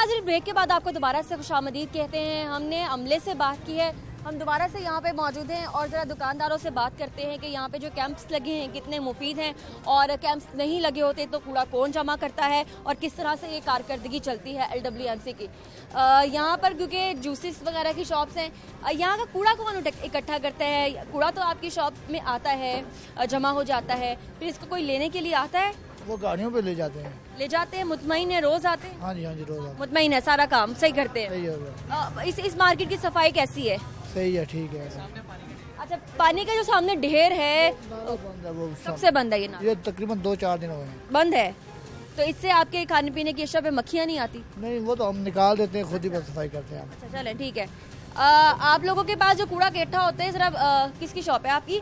नाज़रीन, ब्रेक के बाद आपको दोबारा से खुशामदीद कहते हैं। हमने अमले से बात की है, हम दोबारा से यहाँ पे मौजूद हैं और ज़रा दुकानदारों से बात करते हैं कि यहाँ पे जो कैंप्स लगे हैं कितने मुफीद हैं, और कैंप्स नहीं लगे होते तो कूड़ा कौन जमा करता है और किस तरह से ये कारकर्दगी चलती है LWMC की। यहाँ पर क्योंकि जूसेस वगैरह की शॉप्स हैं, यहाँ का कूड़ा कौन इकट्ठा करता है? कूड़ा तो आपकी शॉप में आता है, जमा हो जाता है, फिर इसको कोई लेने के लिए आता है? वो गाड़ियों पे ले जाते हैं। मुतमईन है, रोज आते हैं? हाँ जी रोज आते हैं। मुतमईन है, सारा काम सही करते हैं? सही है। इस मार्केट की सफाई कैसी है? सही है, ठीक है। अच्छा, पानी का जो सामने ढेर है कब से बंद है? ये तकरीबन 2-4 दिन हो गए बंद है। तो इससे आपके खाने पीने की अशिया पे मक्खियाँ नहीं आती? नहीं, वो तो हम निकाल देते हैं, खुद ही बस सफाई करते हैं। अच्छा चले, ठीक है। आप लोगों के पास जो कूड़ा इकट्ठा होता है, जरा किसकी शॉप है आपकी?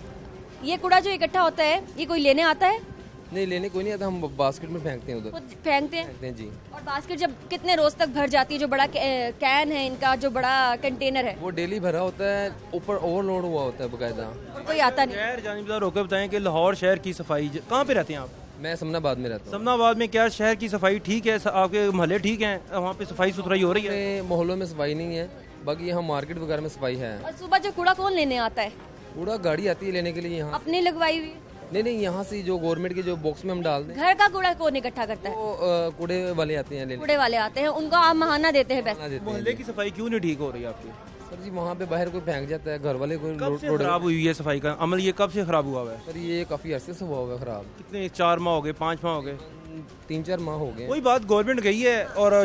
ये कूड़ा जो इकट्ठा होता है ये कोई लेने आता है? नहीं, लेने कोई नहीं आता, हम बास्केट में फेंकते हैं उधर। खुद फेंकते हैं जी। और बास्केट जब कितने रोज तक भर जाती है? जो बड़ा कैन है इनका, जो बड़ा कंटेनर है, वो डेली भरा होता है, ऊपर ओवरलोड हुआ होता है बकायदा, और कोई आता नहीं। खैर जानिबदार होकर बताएं कि लाहौर शहर की सफाई कहाँ पे रहते हैं आप? मैं समनाबाद में रहता हूँ। समनाबाद में क्या शहर की सफाई ठीक है? आपके मोहल्ले ठीक हैं? वहाँ पे सफाई सुथराई हो रही है? मोहल्लों में सफाई नहीं है, बाकी यहाँ मार्केट वगैरह में सफाई है। और सुबह जो कूड़ा कौन लेने आता है? कूड़ा गाड़ी आती है लेने के लिए यहाँ। अपने लगवाई हुई? नहीं, यहाँ से जो गवर्नमेंट के जो बॉक्स में हम डाल दें। घर का कूड़ा कौन इकट्ठा करता है? वो कूड़े वाले आते हैं लेने। कूड़े वाले आते हैं, उनको आप महाना देते हैं पैसे? मोहल्ले की सफाई क्यों नहीं ठीक हो रही है आपकी? सर जी, वहाँ पे बाहर कोई फेंक जाता है, घर वाले कोई कब से खराब हुई है सफाई का अमल? ये कब से खराब हुआ है? सर ये काफी अरसे से हुआ होगा खराब। कितने, 4 माह हो गए, 5 माह हो गए? 3-4 माह हो गए। वही बात गवर्नमेंट गई है, और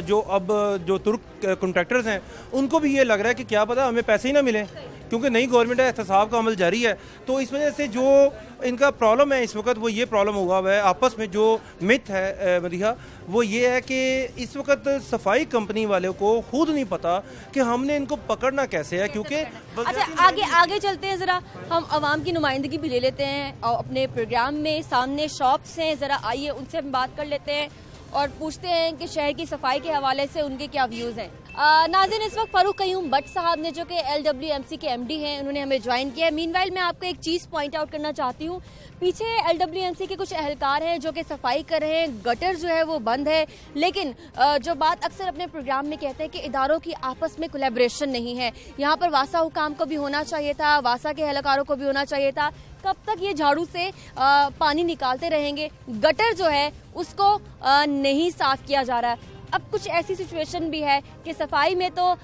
जो तुर्क कॉन्ट्रैक्टर्स हैं उनको भी ये लग रहा है कि क्या पता हमें पैसे ही ना मिले, क्योंकि नई गवर्नमेंट है, एहतसाब का अमल जारी है। तो इस वजह से जो इनका प्रॉब्लम है इस वक्त, वो ये प्रॉब्लम हुआ है आपस में। जो मिथ है मदीहा, वो ये है कि इस वक्त सफाई कंपनी वाले को खुद नहीं पता कि हमने इनको पकड़ना कैसे है, क्योंकि अच्छा आगे चलते हैं, जरा हम आवाम की नुमाइंदगी भी ले लेते हैं और अपने प्रोग्राम में सामने शॉप्स हैं, जरा आइए उनसे हम बात कर लेते हैं और पूछते हैं कि शहर की सफाई के हवाले से उनके क्या व्यूज़ हैं। नाज़रीन, इस वक्त फारूक कयूम भट्ट साहब ने, जो कि LWMC के MD हैं, उन्होंने हमें ज्वाइन किया है। मीनवाइल मैं आपको एक चीज़ पॉइंट आउट करना चाहती हूँ। पीछे LWMC के कुछ अहलकार हैं जो कि सफाई कर रहे हैं, गटर जो है वो बंद है, लेकिन जो बात अक्सर अपने प्रोग्राम में कहते हैं कि इदारों की आपस में कोलैबोरेशन नहीं है। यहाँ पर वासा हुकाम को भी होना चाहिए था, वासा के अहलकारों को भी होना चाहिए था। कब तक ये झाड़ू से पानी निकालते रहेंगे? गटर जो है उसको नहीं साफ किया जा रहा है। अब कुछ ऐसी सिचुएशन भी है कि सफाई में तो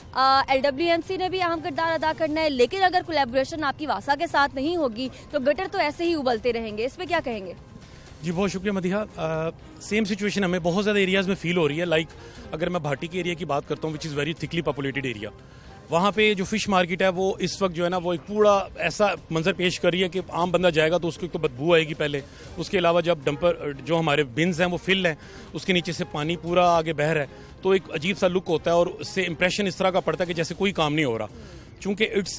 LWMC ने भी अहम किरदार अदा करना है, लेकिन अगर कोलैबोरेशन आपकी वासा के साथ नहीं होगी तो गटर तो ऐसे ही उबलते रहेंगे। इस पे क्या कहेंगे? जी बहुत शुक्रिया मदीहा। सेम सिचुएशन हमें बहुत ज़्यादा एरियाज़ में फील हो रही है। लाइक अगर मैं भाटी के एरिया की बात करता हूँ, which is very thickly populated area, वहाँ पे जो फिश मार्केट है वो इस वक्त जो है ना वो एक पूरा ऐसा मंजर पेश कर रही है कि आम बंदा जाएगा तो उसको तो बदबू आएगी पहले। उसके अलावा जब डंपर जो हमारे बिन्स हैं वो फिल हैं, उसके नीचे से पानी पूरा आगे बह रहा है, तो एक अजीब सा लुक होता है और उससे इंप्रेशन इस तरह का पड़ता है कि जैसे कोई काम नहीं हो रहा। चूँकि इट्स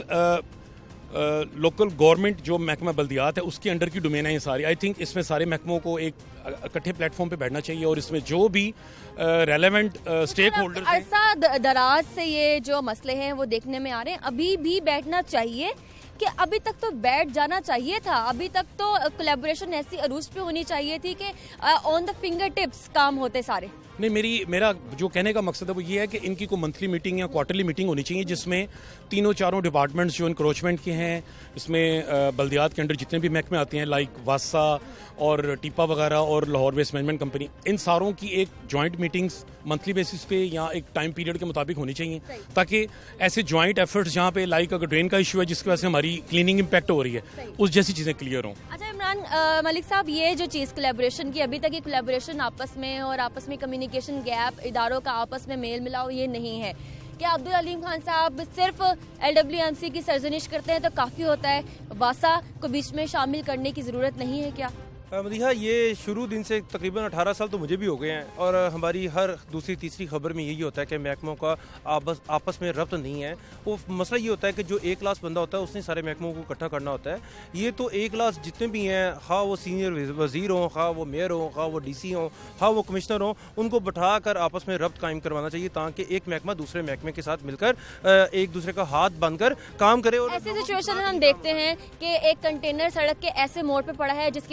लोकल गवर्नमेंट जो महकमा बल्दियात है उसके अंडर की डोमेन है ये सारी। आई थिंक इसमें सारे महकमों को एक इकट्ठे प्लेटफॉर्म पे बैठना चाहिए और इसमें जो भी रेलेवेंट स्टेक होल्डर अरसा दराज से ये जो मसले हैं वो देखने में आ रहे हैं। अभी भी बैठना चाहिए कि अभी तक तो बैठ जाना चाहिए था, अभी तक तो कोलैबोरेशन ऐसी अरूज पे होनी चाहिए थी कि ऑन द फिंगर टिप्स काम होते सारे। नहीं, मेरा जो कहने का मकसद है वो ये है कि इनकी कोई मंथली मीटिंग या क्वार्टरली मीटिंग होनी चाहिए जिसमें 3-4 डिपार्टमेंट्स जो इंक्रोचमेंट के हैं, इसमें बल्दियात के अंडर जितने भी महकमे आते हैं लाइक वासा और टीपा वगैरह और लाहौर वेस्ट मैनेजमेंट कंपनी, इन सारों की एक जॉइंट मीटिंग्स मंथली बेसिस पे या एक टाइम पीरियड के मुताबिक होनी चाहिए, ताकि ऐसे जॉइंट एफर्ट्स जहाँ पे लाइक अगर ड्रेन का इशू है जिसकी वजह से हमारी क्लीनिंग इम्पैक्ट हो रही है, उस जैसी चीज़ें क्लियर हों। अच्छा इमरान मलिक साहब, ये जो चीज़ कोलैबोरेशन की, अभी तक ये कोलैबोरेशन आपस में और आपस में कम्युनिकेशन गैप, इदारों का आपस में मेल मिलाओ ये नहीं है। क्या अब्दुल अलीम खान साहब सिर्फ LWMC की सरजनिश करते हैं तो काफ़ी होता है? वासा को बीच में शामिल करने की ज़रूरत नहीं है क्या? मदीहा, ये शुरू दिन से तकरीबन 18 साल तो मुझे भी हो गए हैं, और हमारी हर दूसरी तीसरी खबर में यही होता है कि महकमों का आपस में रब्त नहीं है। वो मसला ये होता है कि जो एक क्लास बंदा होता है उसने सारे महकमों को इकट्ठा करना होता है। ये तो एक क्लास जितने भी हैं, खा वो सीनियर वजीर हों, खा वो मेयर हों, खा वो DC हों, खा वो कमिश्नर हों, उनको बैठा कर आपस में रब्त कायम करवाना चाहिए ताकि एक महकमा दूसरे महकमे के साथ मिलकर एक दूसरे का हाथ बांधकर काम करे। और ऐसी सिचुएशन हम देखते हैं कि एक कंटेनर सड़क के ऐसे मोड़ पर पड़ा है जिसकी वजह से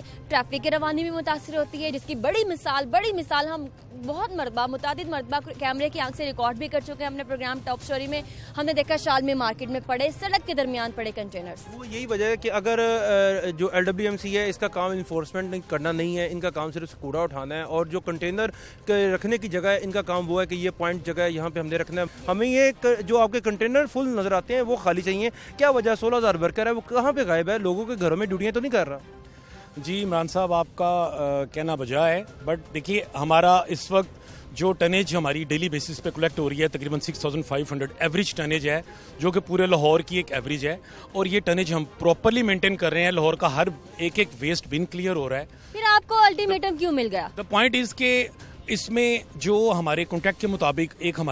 ट्रैफिक की रवानी भी मुतासर होती है, जिसकी बड़ी मिसाल हम बहुत मुतादिद मरतबा कैमरे की आंख से रिकॉर्ड भी कर चुके हैं अपने प्रोग्राम टॉप स्टोरी में। हमने देखा शालमी मार्केट में पड़े, सड़क के दरमियान पड़े कंटेनर्स। वो यही वजह है कि अगर जो LWMC है इसका काम इन्फोर्समेंट करना नहीं है, इनका काम सिर्फ कूड़ा उठाना है, और जो कंटेनर रखने की जगह है इनका काम वो है कि ये पॉइंट जगह है, यहाँ पे हमने रखना है। हमें ये जो आपके कंटेनर फुल नजर आते हैं वो खाली चाहिए। क्या वजह? 16,000 वर्कर है, वो कहाँ पे गायब है? लोगों के घरों में ड्यूटियाँ तो नहीं कर रहा? जी इमरान साहब, आपका कहना बजा है, बट देखिए हमारा इस वक्त जो टनेज हमारी डेली बेसिस पे कलेक्ट हो रही है तकरीबन 6,500 एवरेज टनेज है, जो कि पूरे लाहौर की एक एवरेज है, और ये टनेज हम प्रॉपरली मेंटेन कर रहे हैं। लाहौर का हर एक वेस्ट बिन क्लियर हो रहा है। फिर आपको अल्टीमेटम क्यों मिल गया? द पॉइंट इज के इसमें जो हमारे कॉन्ट्रैक्ट के मुताबिक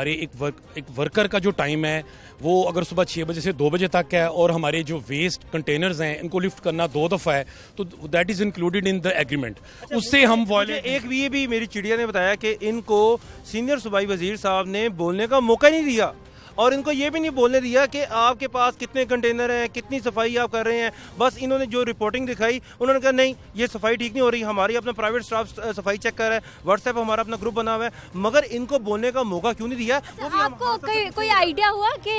एक वर्कर का जो टाइम है वो अगर सुबह 6 बजे से 2 बजे तक है, और हमारे जो वेस्ट कंटेनर्स हैं इनको लिफ्ट करना 2 दफ़ा है, तो that is included in the agreement. उससे हम एक ये भी मेरी चिड़िया ने बताया कि इनको सीनियर सूबाई वजीर साहब ने बोलने का मौका नहीं दिया, और इनको ये भी नहीं बोलने दिया कि आपके पास कितने कंटेनर हैं, कितनी सफाई आप कर रहे हैं। बस इन्होंने जो रिपोर्टिंग दिखाई, उन्होंने कहा नहीं ये सफाई ठीक नहीं हो रही, हमारी अपना प्राइवेट स्टाफ सफाई चेक कर रहा है, व्हाट्सएप हमारा अपना ग्रुप बना हुआ है, मगर इनको बोलने का मौका क्यों नहीं दिया? आपको कोई आइडिया हुआ कि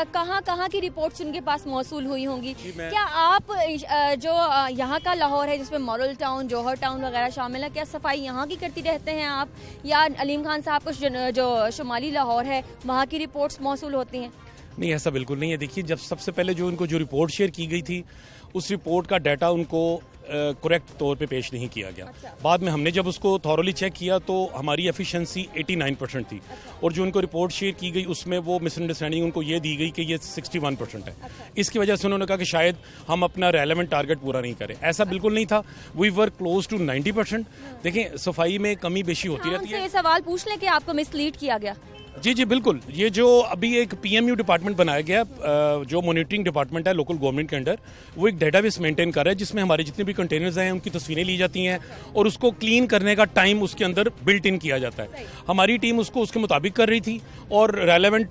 कहाँ की रिपोर्ट्स उनके पास मौसूल हुई होंगी? क्या आप जो यहाँ का लाहौर है जिसमें मॉडल टाउन, जौहर टाउन वगैरह शामिल है, क्या सफाई यहाँ की करती रहते हैं आप, या अलीम खान साहब को जो शुमाली लाहौर है वहाँ की रिपोर्ट्स मौसूल होती हैं? नहीं, ऐसा बिल्कुल नहीं है। देखिए, जब सबसे पहले जो उनको जो रिपोर्ट शेयर की गई थी उस रिपोर्ट का डाटा उनको करेक्ट तौर पे पेश नहीं किया गया। अच्छा। बाद में हमने जब उसको थॉरली चेक किया तो हमारी एफिशिएंसी 89% थी। अच्छा। और जो उनको रिपोर्ट शेयर की गई उसमें वो मिसअंडरस्टैंडिंग उनको ये दी गई कि ये 61% है। अच्छा। इसकी वजह से उन्होंने कहा कि शायद हम अपना रेलेवेंट टारगेट पूरा नहीं करें। ऐसा बिल्कुल नहीं था। We were close to 90%। देखें, सफाई में कमी बेशी होती रहती है। ये सवाल पूछ लें कि आपको मिसलीड किया गया? जी जी बिल्कुल। ये जो अभी एक PMU डिपार्टमेंट बनाया गया, जो मॉनिटरिंग डिपार्टमेंट है लोकल गवर्नमेंट के अंडर, वो एक डेटाबेस मेंटेन कर रहा है जिसमें हमारे जितने भी कंटेनर्स हैं उनकी तस्वीरें ली जाती हैं और उसको क्लीन करने का टाइम उसके अंदर बिल्ट इन किया जाता है। हमारी टीम उसको उसके मुताबिक कर रही थी और रेलेवेंट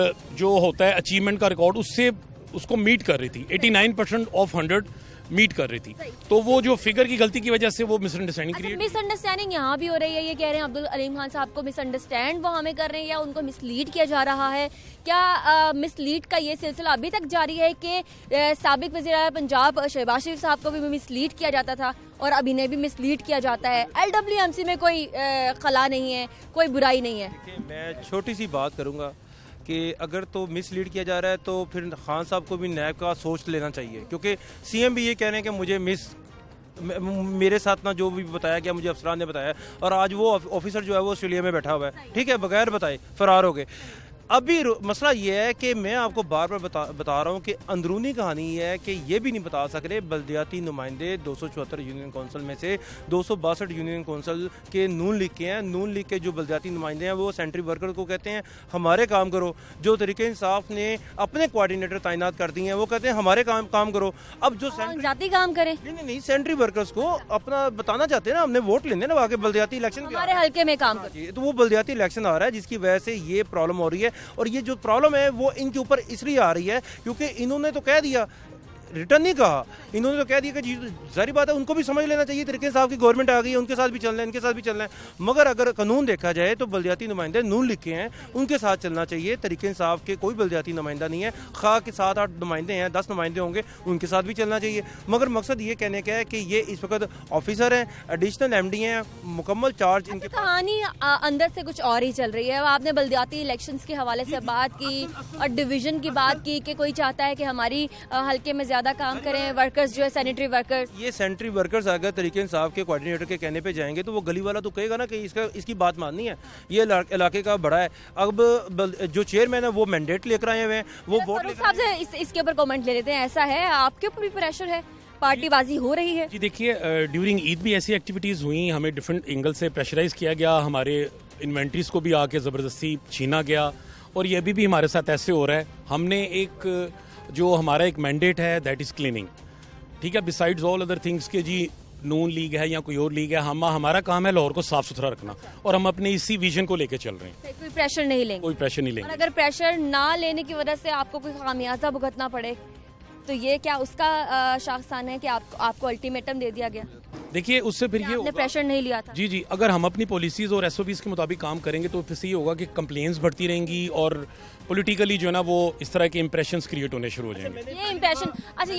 जो होता है अचीवमेंट का रिकॉर्ड उससे उसको मीट कर रही थी। 89% ऑफ 100 मीट कर रही थी। तो वो जो फिगर की गलती की वजह से वो मिसअंडरस्टैंडिंग क्रिएट। मिसअंडरस्टैंडिंग यहाँ भी हो रही है। ये कह रहे हैं अब्दुल अलीम खान साहब को मिसअंडरस्टैंड वो हमें कर रहे हैं या उनको मिसलीड किया जा रहा है। क्या मिसलीड का ये सिलसिला अभी तक जारी है कि साबिक वज़ीर पंजाब शहबाज शरीफ साहब को भी मिसलीड किया जाता था और अभी ने भी मिसलीड किया जाता है? LWMC में कोई खला नहीं है, कोई बुराई नहीं है। मैं छोटी सी बात करूँगा कि अगर तो मिसलीड किया जा रहा है तो फिर खान साहब को भी नैब का सोच लेना चाहिए, क्योंकि CM भी ये कह रहे हैं कि मुझे मेरे साथ ना जो भी बताया गया मुझे अफसरान ने बताया, और आज वो ऑफिसर जो है वो ऑस्ट्रेलिया में बैठा हुआ है, ठीक है, बगैर बताए फरार हो गए। अभी मसला ये है कि मैं आपको बार बार बता रहा हूँ कि अंदरूनी कहानी ये है कि ये भी नहीं बता सक रहे बल्दियाती नुमाइंदे 274 यूनियन कौंसिल में से 262 यूनियन कौंसिल के नून लीग के हैं। नून लीग के जो बल्दियाती नुमाइंदे हैं वो सेंट्री वर्कर को कहते हैं हमारे काम करो। जो तरीके इंसाफ ने अपने कोऑर्डिनेटर तैनात कर दिए हैं वो कहते हैं हमारे काम करो। अब जो जाती काम करें नहीं सेंट्री वर्कर्स को अपना बताना चाहते हैं ना, हमने वोट लेने ना आगे बल्दियाती इलेक्शन हमारे हल्के में काम करें, तो वो बल्दियाती इलेक्शन आ रहा है जिसकी वजह से ये प्रॉब्लम हो रही है। और ये जो प्रॉब्लम है वो इनके ऊपर इसलिए आ रही है क्योंकि इन्होंने तो कह दिया, रिटर्न नहीं कहा, इन्होंने तो कह दिया कि जारी बात है उनको भी समझ लेना चाहिए तरीके साहब की गवर्नमेंट आ गई है, उनके साथ भी चलना है, इनके साथ भी चलना है। मगर अगर कानून देखा जाए तो बल्दियाती नुमाइंदे नून लिखे हैं, उनके साथ चलना चाहिए। तरीके साहब के कोई बल्दियाती नुमाइंदा नहीं है, खा के 7-8 नुमाइंदे हैं, 10 नुमाइंदे होंगे, उनके साथ भी चलना चाहिए। मगर मकसद ये कहने का है कि ये इस वक्त ऑफिसर हैं, एडिशनल MD हैं, मुकम्मल चार्ज इनके। कहानी अंदर से कुछ और ही चल रही है। आपने बल्दियाती इलेक्शंस के हवाले से बात की और डिवीजन की बात की कि कोई चाहता है कि हमारी हल्के में ज्यादा काम करें वर्कर्स जो है सैनिटरी वर्कर्स। ये सैनिटरी वर्कर्स अगर तरीके साहब के कोऑर्डिनेटर के कहने पे जाएंगे तो वो गली वाला तो कहेगा ना कि इसकी बात माननी है, ये इलाके का बड़ा है। अब जो चेयरमैन है वो मैंडेट लेकर आए हुए हैं, वो वोट साहब से इसके ऊपर कमेंट ले लेते हैं। ऐसा है आपके ऊपर भी प्रेशर है, पार्टीबाजी हो रही है? जी देखिए, ड्यूरिंग ईद भी ऐसी एक्टिविटीज हुई, हमें डिफरेंट एंगल से प्रेशराइज किया गया, हमारे इन्वेंट्रीज को भी आके जबरदस्ती छीना गया और ये अभी भी हमारे साथ ऐसे हो रहा है। हमने एक जो हमारा एक मैंडेट है दैट इज क्लीनिंग, ठीक है, बिसाइड्स ऑल अदर थिंग्स के जी नून लीग है या कोई और लीग है, हमारा काम है लाहौर को साफ सुथरा रखना और हम अपने इसी विजन को लेके चल रहे हैं। कोई प्रेशर नहीं लेंगे? कोई प्रेशर नहीं लेंगे। और अगर प्रेशर ना लेने की वजह से आपको कोई खामियाजा भुगतना पड़े तो ये क्या उसका शाखसान है कि आपको अल्टीमेटम दे दिया गया? देखिए उससे फिर ये आपने प्रेशर नहीं लिया था? जी, अगर हम अपनी पॉलिसीज और एसओपीज के मुताबिक काम करेंगे तो फिर से ये होगा कि कंप्लेंट्स बढ़ती रहेंगी और पॉलिटिकली जो है ना वो इस तरह के इंप्रेशंस क्रिएट होने शुरू हो जाएंगे। ये इंप्रेशन, अच्छा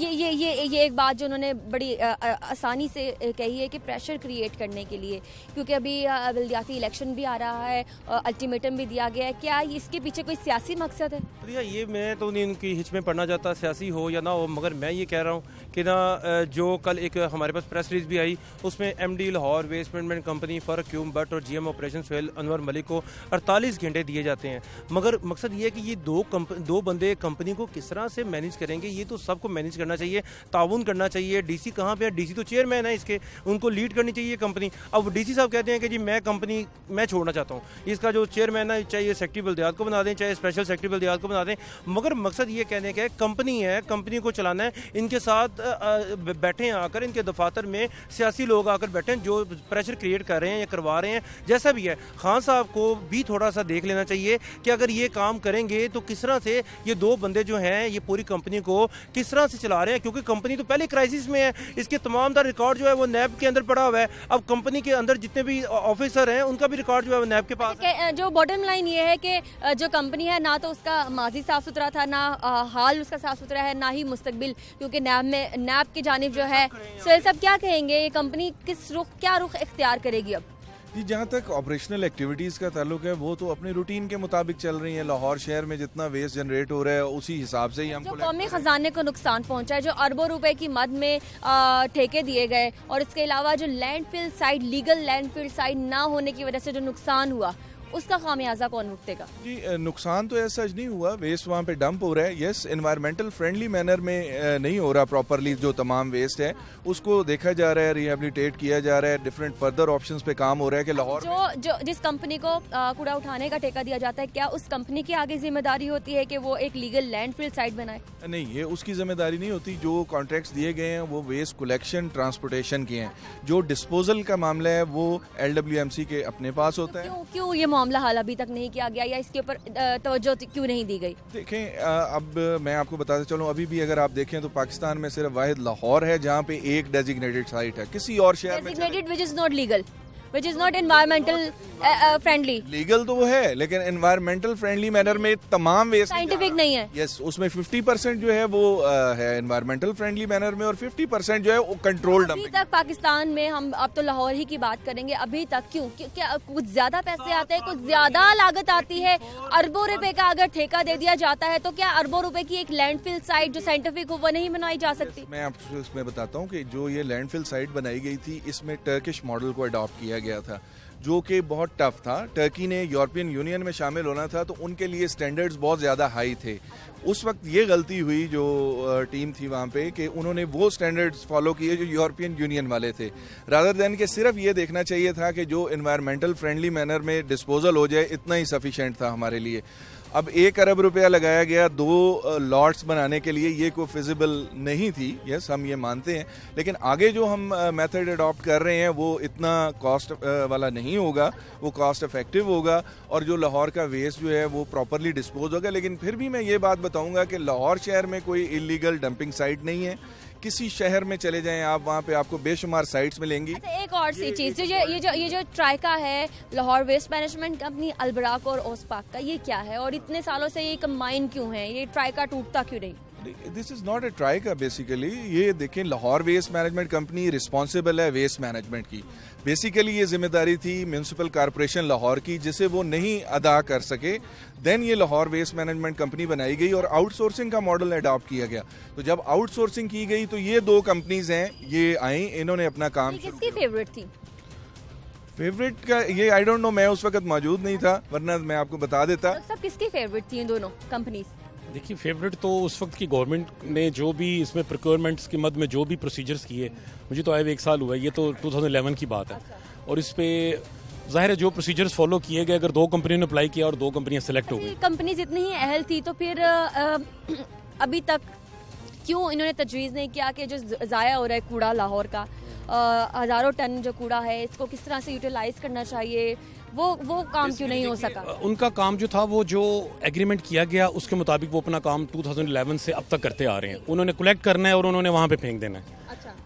ये एक बात जो उन्होंने बड़ी आसानी से कही है कि प्रेशर क्रिएट करने के लिए, क्योंकि अभी बल्दियाती इलेक्शन भी आ रहा है, अल्टीमेटम भी दिया गया है, क्या इसके पीछे कोई सियासी मकसद है? भैया ये मैं तो नहीं उनकी हिच में पढ़ना चाहता, सियासी हो या ना हो, मगर मैं ये कह रहा हूँ कि ना जो कल एक हमारे पास प्रेस रिलीज भी आई उसमें MD Lahore waste management company फर क्यूम बट और जीएम ऑपरेशन सोहेल अनवर मलिक को 48 घंटे दिए जाते हैं, मगर मकसद ये है कि ये दो बंदे कंपनी को किस तरह से मैनेज करेंगे, ये तो सबको मैनेज करना चाहिए, ताउन करना चाहिए। डीसी कहाँ पे है? डीसी तो चेयरमैन है इसके, उनको लीड करनी चाहिए कंपनी। अब डीसी साहब कहते हैं कि जी मैं कंपनी मैं छोड़ना चाहता हूँ, इसका जो चेयरमैन है चाहे सेक्रेटरी बल्दियात को बना दें चाहे स्पेशल सेक्रेटरी बल्दियात को बना दें, मगर मकसद ये कहने का है कंपनी है, कंपनी को चलाना है, इनके साथ बैठे हैं आकर, इनके दफातर में सियासी लोग आकर बैठे हैं जो प्रेशर क्रिएट कर रहे हैं या करवा रहे हैं, जैसा भी है। खान साहब को भी थोड़ा सा देख लेना चाहिए कि अगर ये काम करेंगे तो किस तरह से ये दो बंदे जो हैं ये पूरी कंपनी को किस तरह से चला रहे हैं, क्योंकि कंपनी तो पहले क्राइसिस में है, इसके तमाम तरह रिकॉर्ड जो है वो नैब के अंदर पड़ा हुआ है। अब कंपनी के अंदर जितने भी ऑफिसर हैं उनका भी रिकॉर्ड जो है वो नैब के पास है। जो बॉटम लाइन ये है कि जो कंपनी है ना तो उसका माजी साफ सुथरा था, ना हाल उसका साफ सुथरा है, ना ही मुस्तकबिल, क्योंकि नैब की जानिब जो है सोहेल साहब क्या कहेंगे, ये कंपनी क्या रुख इख्तियार करेगी अब? जी, जहाँ तक ऑपरेशनल एक्टिविटीज़ का ताल्लुक है वो तो अपने रूटीन के मुताबिक चल रही है। लाहौर शहर में जितना वेस्ट जनरेट हो रहा है उसी हिसाब से ही हम कौमी खजाने को नुकसान पहुंचा है, जो अरबों रुपए की मद में ठेके दिए गए, और इसके अलावा जो landfill site, legal landfill site ना होने की वजह से जो नुकसान हुआ उसका खामियाजा कौन भुगतेगा? जी, नुकसान तो ऐसा नहीं हुआ, वेस्ट वहाँ पे डंप हो रहा है। यस, एनवायरमेंटल फ्रेंडली मैनर में नहीं हो रहा प्रॉपरली, जो तमाम वेस्ट है उसको देखा जा रहा है, रिहेबिलिटेट किया जा रहा है, डिफरेंट फर्दर ऑप्शंस पे काम हो रहा है कि लाहौर जो जिस कंपनी को कूड़ा उठाने का ठेका दिया जाता है, क्या उस कंपनी की आगे जिम्मेदारी होती है कि वो एक लीगल लैंडफिल साइट बनाए? नहीं, ये उसकी जिम्मेदारी नहीं होती। जो कॉन्ट्रैक्ट्स दिए गए हैं वो वेस्ट कलेक्शन ट्रांसपोर्टेशन के हैं, जो डिस्पोजल का मामला है वो LWMC के अपने पास होता है। क्यों ये मामला हल अभी तक नहीं किया गया या इसके ऊपर तवज्जो क्यों नहीं दी गई? देखें, अब मैं आपको बताते चलूं, अभी भी अगर आप देखें तो पाकिस्तान में सिर्फ वाहिद लाहौर है जहां पे एक डेजिग्नेटेड साइट है। किसी और शहर में designated which is not legal, which is not environmental friendly। Legal तो वो है लेकिन एनवायरमेंटल फ्रेंडली मैनर में तमाम वेस्ट साइंटिफिक नहीं है। यस, उसमें 50% जो है वो है एनवायरमेंटल फ्रेंडली मैनर में और 50% जो है वो कंट्रोल्ड। अभी तक पाकिस्तान में, हम अब तो लाहौर ही की बात करेंगे, अभी तक क्यों, क्या कुछ ज्यादा पैसे आते हैं, कुछ ज्यादा लागत आती है? अरबों रुपए का अगर ठेका दे दिया जाता है तो क्या अरबों रुपए की एक लैंडफिल साइट जो साइंटिफिक हो वो नहीं बनाई जा सकती? मैं आपको इसमें बताता हूँ कि जो ये लैंडफिल साइट बनाई गई थी इसमें टर्किश मॉडल को अडॉप्ट किया गया था, जो कि बहुत टफ था। टर्की ने यूरोपियन यूनियन में शामिल होना था तो उनके लिए स्टैंडर्ड्स बहुत ज़्यादा हाई थे। उस वक्त ये गलती हुई जो टीम थी वहाँ पे कि उन्होंने वो स्टैंडर्ड्स फॉलो किए जो यूरोपियन यूनियन वाले थे, रादर देन कि सिर्फ ये देखना चाहिए था कि जो एनवायरमेंटल फ्रेंडली मैनर में डिस्पोजल हो जाए, इतना ही सफिशेंट था हमारे लिए। अब 1 अरब रुपया लगाया गया 2 लॉट्स बनाने के लिए, ये कोई फिजिबल नहीं थी। यस, हम ये मानते हैं, लेकिन आगे जो हम मेथड अडॉप्ट कर रहे हैं वो इतना कॉस्ट वाला नहीं होगा, वो कॉस्ट इफेक्टिव होगा और जो लाहौर का वेस्ट जो है वो प्रॉपरली डिस्पोज होगा। लेकिन फिर भी मैं ये बात बताऊंगा कि लाहौर शहर में कोई इलीगल डंपिंग साइट नहीं है। किसी शहर में चले जाएं आप, वहाँ पे आपको बेशुमार साइट्स मिलेंगी। अच्छा, एक और सी चीज, ये जो ट्राइका है, Lahore waste management company, Albayrak और ओसपाक का, ये क्या है और इतने सालों से ये कंबाइन क्यों है? ये ट्राइका टूटता क्यों नहीं? This is not a troika basically. ये देखें, Lahore waste management company responsible है वेस्ट मैनेजमेंट की। बेसिकली ये जिम्मेदारी थी म्यूनिसिपल कॉर्पोरेशन लाहौर की, जिसे वो नहीं अदा कर सके। देन ये लाहौर वेस्ट मैनेजमेंट कंपनी बनाई गई और आउटसोर्सिंग का मॉडल अडॉप्ट किया गया। तो जब आउटसोर्सिंग की गई तो ये 2 कंपनीज हैं, ये आई, इन्होंने अपना काम। किसकी फेवरेट थी? फेवरेट का ये आई डोंट नो, मैं उस वक्त मौजूद नहीं था, वरना मैं आपको बता देता। सब किसकी फेवरेट थी दोनों कंपनीज? देखिए, फेवरेट तो उस वक्त की गवर्नमेंट ने जो भी इसमें प्रोक्योरमेंट्स की मद में जो भी प्रोसीजर्स किए, मुझे तो आए 1 साल हुआ है, ये तो 2011 की बात है। और इस पे जाहिर है जो प्रोसीजर्स फॉलो किए गए, अगर 2 कंपनियों ने अप्लाई किया और 2 कंपनियां सेलेक्ट हो गई। कंपनीज इतनी ही अहल थी तो फिर अभी तक क्यों इन्होंने तजवीज़ नहीं किया कि जो ज़ाया हो रहा है कूड़ा लाहौर का, हज़ारों टन जो कूड़ा है, इसको किस तरह से यूटिलाइज करना चाहिए, वो काम क्यों नहीं हो सका? उनका काम जो था, वो जो एग्रीमेंट किया गया उसके मुताबिक वो अपना काम 2011 से अब तक करते आ रहे हैं। उन्होंने कलेक्ट करना है और उन्होंने वहाँ पे फेंक देना है। अच्छा।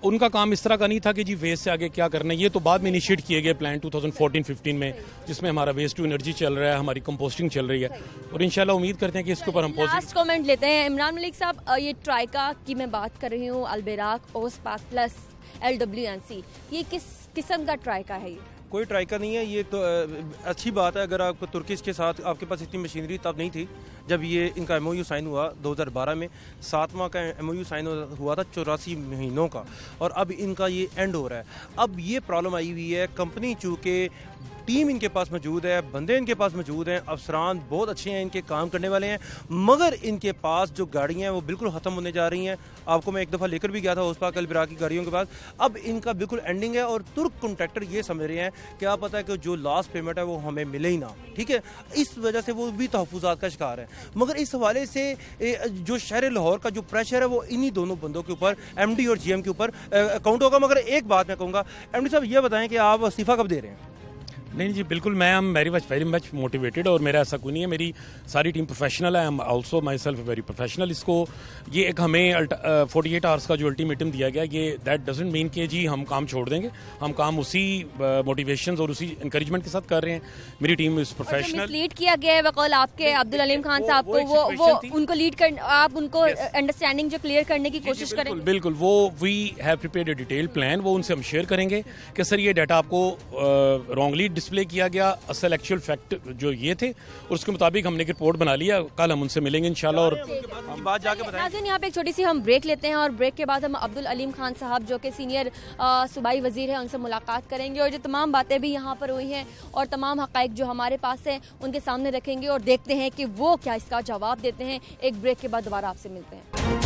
उनका काम इस तरह का नहीं था कि जी वेस्ट से आगे क्या करना है, ये तो बाद में इनिशिएट किए गए प्लान 2014-15 में, जिसमें हमारा वेस्ट टू एनर्जी चल रहा है, हमारी कंपोस्टिंग चल रही है, और इंशाल्लाह उम्मीद करते हैं कि इसके ऊपर हम लास्ट कमेंट लेते हैं। इमरान मलिक साहब, ये ट्राइका की मैं बात कर रही हूँ, अलबेराक, ओसपाक प्लस, LWNC, ये किस किस्म का ट्राइका है? ये कोई ट्राइका नहीं है, ये तो अच्छी बात है। अगर आपको तुर्किश के साथ आपके पास इतनी मशीनरी तब नहीं थी जब ये इनका MOU साइन हुआ 2012 में, 7वां का MOU साइन हुआ था 84 महीनों का, और अब इनका ये एंड हो रहा है। अब ये प्रॉब्लम आई हुई है, कंपनी चूँकि टीम इनके पास मौजूद है, बंदे इनके पास मौजूद हैं, अफसरान बहुत अच्छे हैं, इनके काम करने वाले हैं, मगर इनके पास जो गाड़ियाँ हैं वो बिल्कुल ख़त्म होने जा रही हैं। आपको मैं एक दफ़ा लेकर भी गया था ओसपाक अलबेराक की गाड़ियों के पास, अब इनका बिल्कुल एंडिंग है, और तुर्क कॉन्ट्रैक्टर ये समझ रहे हैं क्या पता है कि जो लास्ट पेमेंट है वो हमें मिले ही ना, ठीक है, इस वजह से वो भी तहफ़्फ़ुज़ात का शिकार है। मगर इस हवाले से जो शहर लाहौर का जो प्रेशर है वो इन्हीं दोनों बंदों के ऊपर, MD और GM के ऊपर अकाउंट होगा। मगर एक बात मैं कहूँगा, MD साहब ये बताएं कि आप इस्तीफ़ा कब दे रहे हैं? नहीं जी, बिल्कुल, मैं एम वेरी मच मोटिवेटेड, और मेरा ऐसा कोई नहीं है, मेरी सारी टीम प्रोफेशनल है, I am also myself very professional. इसको ये एक हमें 48 आवर्स का जो अल्टीमेटम दिया गया, ये दैट डजंट मीन कि जी हम काम छोड़ देंगे, हम काम उसी मोटिवेशन और उसी इंकरेजमेंट के साथ कर रहे हैं। मेरी टीम इज प्रोफेशनल। लीड किया गया है बकौल आपके अब्दुल अलीम खान साहब को, वो उनको लीड कर, आप उनको अंडरस्टैंडिंग जो क्लियर करने की कोशिश करें। बिल्कुल, वो we have prepared a detail plan, वो उनसे हम शेयर करेंगे कि सर ये डाटा आपको रॉन्गली डिस्प्ले किया गया, असल एक्चुअल फैक्ट जो ये थे, और उसके मुताबिक हमने एक रिपोर्ट बना लिया, कल हम उनसे मिलेंगे इंशाल्लाह। और बात जाके बताएं। यहाँ पे एक छोटी सी हम ब्रेक लेते हैं, और ब्रेक के बाद हम अब्दुल अलीम खान साहब जो कि सीनियर सूबाई वजीर है, उनसे मुलाकात करेंगे, और जो तमाम बातें भी यहाँ पर हुई हैं और तमाम हक़ाइक़ जो हमारे पास हैं उनके सामने रखेंगे, और देखते हैं कि वो क्या इसका जवाब देते हैं। एक ब्रेक के बाद दोबारा आपसे मिलते हैं।